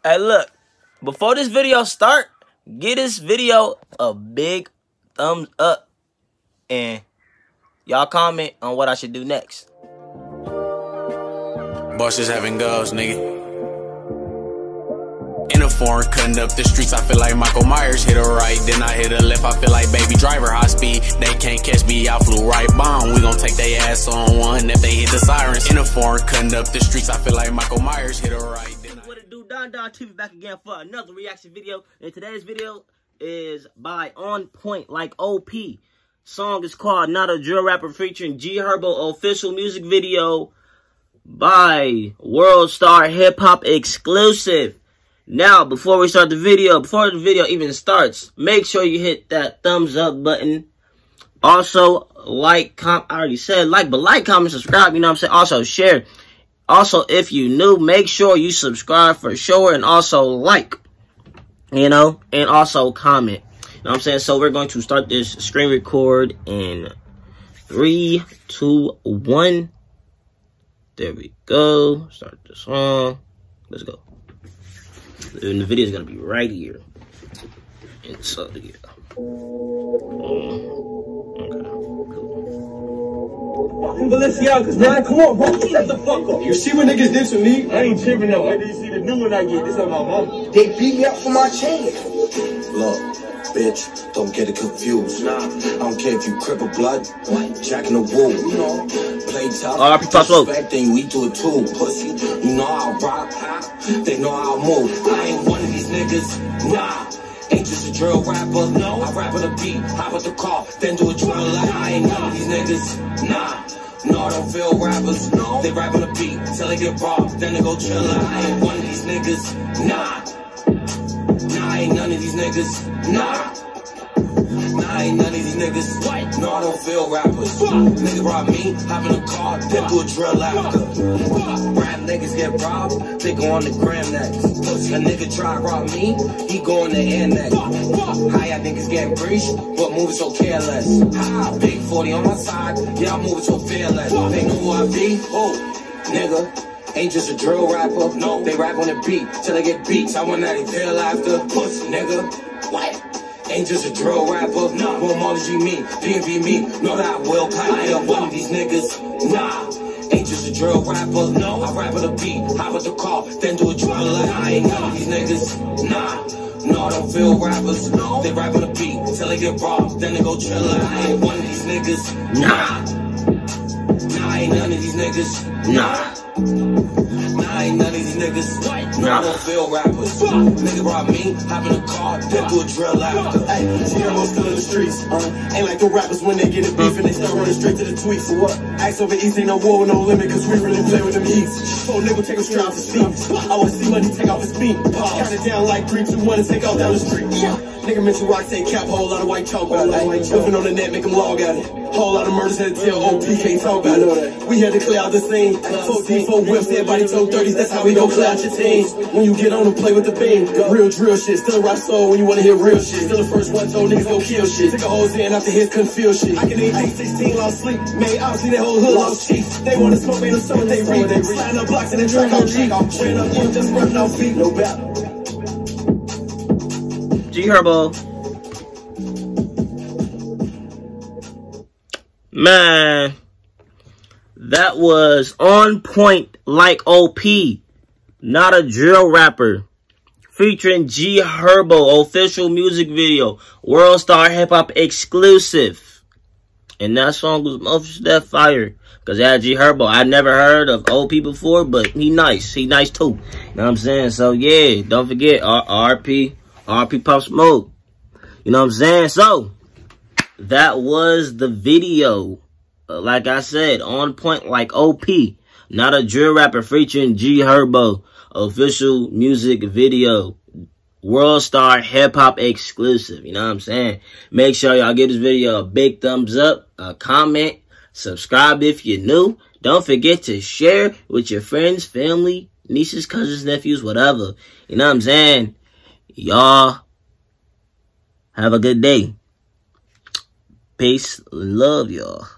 Hey, look, before this video start, give this video a big thumbs up and y'all comment on what I should do next. Bosses having goals, nigga. In a foreign, cutting up the streets, I feel like Michael Myers. Hit a right, then I hit a left, I feel like Baby Driver, high speed. They can't catch me, I flew right by 'em. We gon' take they ass on one if they hit the sirens. In a foreign, cutting up the streets, I feel like Michael Myers. Hit a right, then What it do, Don TV back again for another reaction video. And today's video is by On Point Like OP. Song is called Not a Drill Rapper featuring G Herbo. Official music video by World Star Hip Hop exclusive. Now, before we start the video, before the video even starts, make sure you hit that thumbs up button. Also, I already said like, but like, comment, subscribe, you know what I'm saying? Also, share. Also, if you new, make sure you subscribe for sure, and also like, you know, and also comment. You know what I'm saying? So we're going to start this screen record in 3, 2, 1. There we go. Start the song. Let's go. And the video is gonna be right here. And so yeah. Okay, cool. Balenciagas, man, come on, bro. Shut the fuck up. You see what niggas did to me? I ain't tripping though. I didn't see the new one I get. This is my mom. They beat me up for my chain. Look, bitch, don't get it confused. Nah, I don't care if you crip or blood. What? Jack in the wool, you know. Play tough. Respect, then we do it too. Pussy, you know I rock. They know how I move. I ain't one of these niggas. Nah. Ain't just a drill rapper. No, I rap on the beat, hop with the car, then do a drill like I ain't none of these niggas. Nah. No, I don't feel rappers. No, they rap on the beat till they get robbed, then they go chill like I ain't one of these niggas. Nah. Nah, I ain't none of these niggas. Nah. Nah, I ain't none of these niggas. What? No, I don't feel rappers. Nigga rob me, hop in the car, then do a drill after. Rap niggas get robbed, they go on the gram next. A nigga try rob me, he go on the air next. How y'all niggas get breached, but moving so careless. Big 40 on my side, y'all moving so fearless. They know who I be, oh, nigga. Ain't just a drill rapper, no, they rap on the beat till they get beats. I want that they feel after, pussy nigga. What? Ain't just a drill rapper, no, homology me, PNP me, know that I will play up one of these niggas, nah. Ain't just a drill rapper, no, I rap on the beat, hop with the car, then do a drill like I ain't none of these niggas, nah. No, I don't feel rappers, no, they rap on the beat till they get robbed, then they go chill like I ain't one of these niggas, nah. Nah, I ain't none of these niggas, nah. Nah, I ain't none of these niggas. No, I don't feel rappers. Nigga rob me, hop in the car, then do a drill after. Hey, G-Herbo still in the streets. Ain't like the rappers when they get it beef and they start running straight to the tweets. For what? Axe over East ain't no war with no limit, cause we really play with them heats. Oh, nigga take a straight off his feet. I wanna see money take off his feet. Count it down like 3, 2, 1 and take off down the street. Nigga mention rock, take cap, whole lot of white chalk about it. Whipping on the net, make them log at it. Whole lot of murders had to tell OP, can't talk about it. We had to clear out the scene. 4 whips, everybody told 30s, that's how we gon' clear out your teams. When you get on and play with the beam, real drill shit. Still rock soul when you wanna hear real shit. Still the first one told niggas go kill shit. Took a whole in after his couldn't feel shit. I can eat 16, lost sleep. Made obviously that whole hood lost cheeks. They wanna smoke me, no summer they read. Sliding up blocks and then track on G. Ran up in, just running off feet, no battle. G Herbo. Man, that was On Point Like OP, Not a Drill Rapper, featuring G Herbo. Official music video, World Star Hip Hop exclusive. And that song was most that fire, cause it had G Herbo. I never heard of OP before, but he nice too. You know what I'm saying? So yeah, don't forget RP Pop Smoke. You know what I'm saying? So that was the video. Like I said, On Point Like OP, Not a Drill Rapper featuring G Herbo. Official music video, World Star Hip Hop exclusive. You know what I'm saying? Make sure y'all give this video a big thumbs up, a comment, subscribe if you're new. Don't forget to share with your friends, family, nieces, cousins, nephews, whatever. You know what I'm saying? Y'all have a good day. Peace. Love y'all.